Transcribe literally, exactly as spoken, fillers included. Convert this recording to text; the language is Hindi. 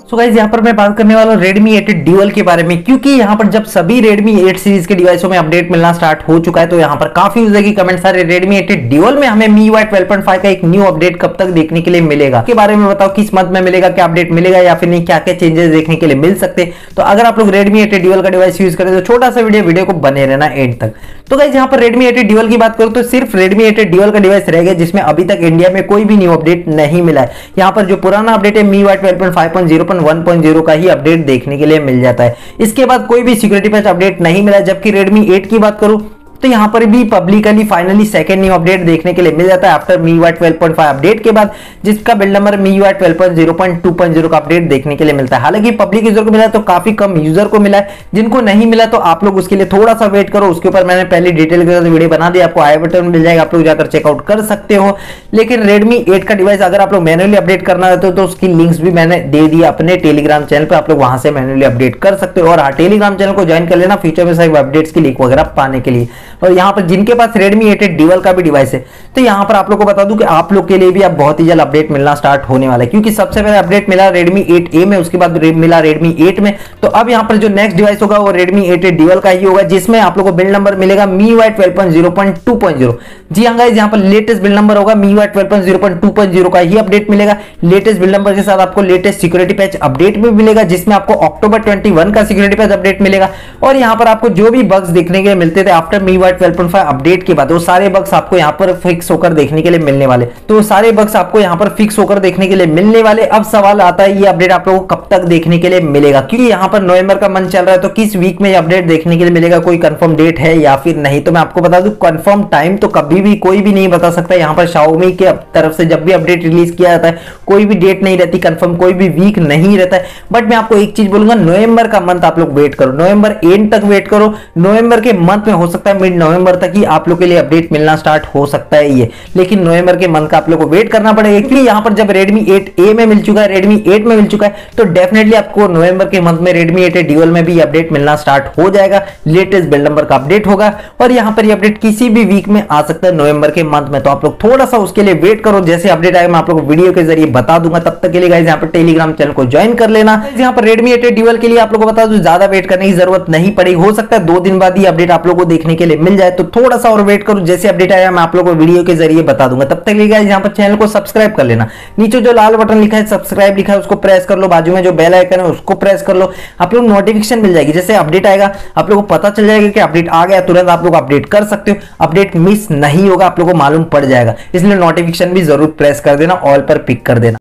सो गाइस यहाँ पर मैं बात करने वाला हूँ Redmi एट Dual के बारे में, क्योंकि यहाँ पर जब सभी Redmi एट सीरीज के डिवाइसों में अपडेट मिलना स्टार्ट हो चुका है तो यहाँ पर काफी यूजर की कमेंट्स आ रहे हैं Redmi एट Dual में हमें M I U I twelve point five का एक न्यू अपडेट कब तक देखने के लिए मिलेगा, के बारे में बताओ किस मंथ में मिलेगा, क्या अपडेट मिलेगा या फिर नहीं, क्या क्या चेंजेस देखने के लिए मिल सकते। तो अगर आप लोग Redmi एट Dual का डिवाइस यूज करें तो छोटा सा वीडियो वीडियो को बने रहना एंड तक। तो गाइस यहाँ पर Redmi एट Dual की बात करूं तो सिर्फ Redmi एट Dual का डिवाइस रह गया जिसमें अभी तक इंडिया में कोई भी न्यू अपडेट नहीं मिला है। यहाँ पर जो पुराना अपडेट है M I U I twelve point five point zero point one point zero का ही अपडेट देखने के लिए मिल जाता है। इसके बाद कोई भी सिक्योरिटी पैच अपडेट नहीं मिला। जबकि Redmi एट की बात करूं तो यहाँ पर भी publicly finally second new update देखने के लिए मिल जाता है after M I U I twelve point five update के बाद, जिसका build number M I U I twelve point zero point two point zero का अपडेट देखने के लिए मिलता है। हालांकि पब्लिक यूजर को मिला तो काफी कम यूजर को मिला है, जिनको नहीं मिला तो आप लोग उसके लिए थोड़ा सा वेट करो। उसके ऊपर मैंने पहले डिटेल के साथ वीडियो बना दी, आपको आई बटन मिल जाएगा, आप लोग जाकर चेकआउट कर सकते हो। लेकिन Redmi एट का डिवाइस अगर आप लोग मैनुअली अपडेट करना है तो, तो उसकी लिंक्स भी मैंने दे दी अपने टेलीग्राम चैनल पर, आप लोग वहां से मैनुअली अपडेट कर सकते हो। और हाँ, टेलीग्राम चैनल को ज्वाइन कर लेना फ्यूचर में सारे अपडेट्स की लिंक वगैरह पाने के लिए। और यहाँ पर जिनके पास Redmi एट Dual का भी डिवाइस है तो यहाँ पर आप लोग को बता दूं कि आप लोग के लिए भी अब बहुत ही जल्द अपडेट मिलना स्टार्ट होने वाला है, क्योंकि सबसे पहले अपडेट मिला Redmi एट ए में, उसके बाद मिला Redmi एट में। तो अब यहाँ पर जो नेक्स्ट डिवाइस होगा वो Redmi एट Dual का ही होगा, जिसमें आप लोग को बिल्ड नंबर मिलेगा M I U I twelve point zero point two point zero. जी हाँ गाइस, यहाँ पर लेटेस्ट बिल्ड नंबर होगा M I U I twelve point zero point two point zero का ही अपडेट मिलेगा। लेटेस्ट बिल्ड नंबर के साथ आपको लेटेस्ट सिक्योरिटी पैच अपडेट भी मिलेगा, जिसमें आपको अक्टूबर ट्वेंटी वन का सिक्योरिटी पैच अपडेट मिलेगा। और यहाँ पर आपको जो भी बग्स देखने के लिए मिलते थे after M I U I twelve point five update के बाद, वो सारे बग्स आपको यहाँ पर फिक्स होकर देखने के लिए मिलने वाले। तो सारे बग्स आपको यहाँ पर फिक्स होकर देखने के लिए मिलने वाले। अब सवाल आता है ये अपडेट आप लोगों को कब तक देखने के लिए मिलेगा, क्योंकि यहाँ पर नवंबर का मंथ चल रहा है तो किस वीक में ये अपडेट देखने के लिए मिलेगा, कोई कंफर्म डेट है या फिर नहीं। तो मैं आपको बता दूं कंफर्म टाइम तो कभी भी कोई भी नहीं बता सकता। यहाँ पर Xiaomi के तरफ से जब भी अपडेट रिलीज किया जाता है कोई भी डेट नहीं रहती कंफर्म, कोई भी वीक नहीं रहता है। बट मैं आपको एक चीज बोलूंगा, नवंबर का मंथ आप लोग वेट करो, नवंबर एंड तक वेट करो। नवंबर के मंथ में हो सकता है मिड नवंबर तक ही आप लोग के लिए अपडेट मिलना स्टार्ट हो सकता है ये, लेकिन नवंबर के मंथ का आप लोग को वेट करना पड़ेगा। क्योंकि यहाँ पर जब Redmi एट ए में मिल चुका है, Redmi एट में मिल चुका है, तो डेफिनेटली आपको नवंबर के मंथ में Redmi एट Dual में भी अपडेट मिलना स्टार्ट हो जाएगा। लेटेस्ट बिल्ड नंबर का अपडेट होगा और यहाँ पर ये अपडेट किसी भी वीक में आ सकता है नवंबर के मंथ में। तो आप लोग थोड़ा सा उसके लिए वेट करो, जैसे अपडेट आएगा मैं आप लोग को वीडियो के जरिए बता दूंगा। तब तक के लिए गाइस यहाँ पर टेलीग्राम चैनल को ज्वाइन कर लेना। यहाँ पर Redmi एट Dual के लिए आप लोग को बता दूं ज्यादा वेट करने की जरूरत नहीं पड़ेगी, हो सकता है दो दिन बाद ही अपडेट आप लोग को देखने के लिए मिल जाए। तो थोड़ा सा और वेट करो, जैसे अपडेट आएगा मैं आप लोग को वीडियो के जरिए बता दूंगा। तब तक लिए गाइस यहाँ पर चैनल को सब्सक्राइब कर लेना। नीचे जो लाल बटन लिखा है सब्सक्राइब लिखा है उसको प्रेस कर लो, बाजू में जो बेल आइकन है उसको प्रेस कर लो। आप लोग नोटिफिकेशन मिल जाएगी, जैसे अपडेट आएगा आप लोग को पता चल जाएगा कि अपडेट आ गया, तुरंत आप लोग अपडेट कर सकते हो। अपडेट मिस नहीं होगा, आप लोग को मालूम पड़ जाएगा, इसलिए नोटिफिकेशन भी जरूर प्रेस कर देना, ऑल पर पिक कर देना।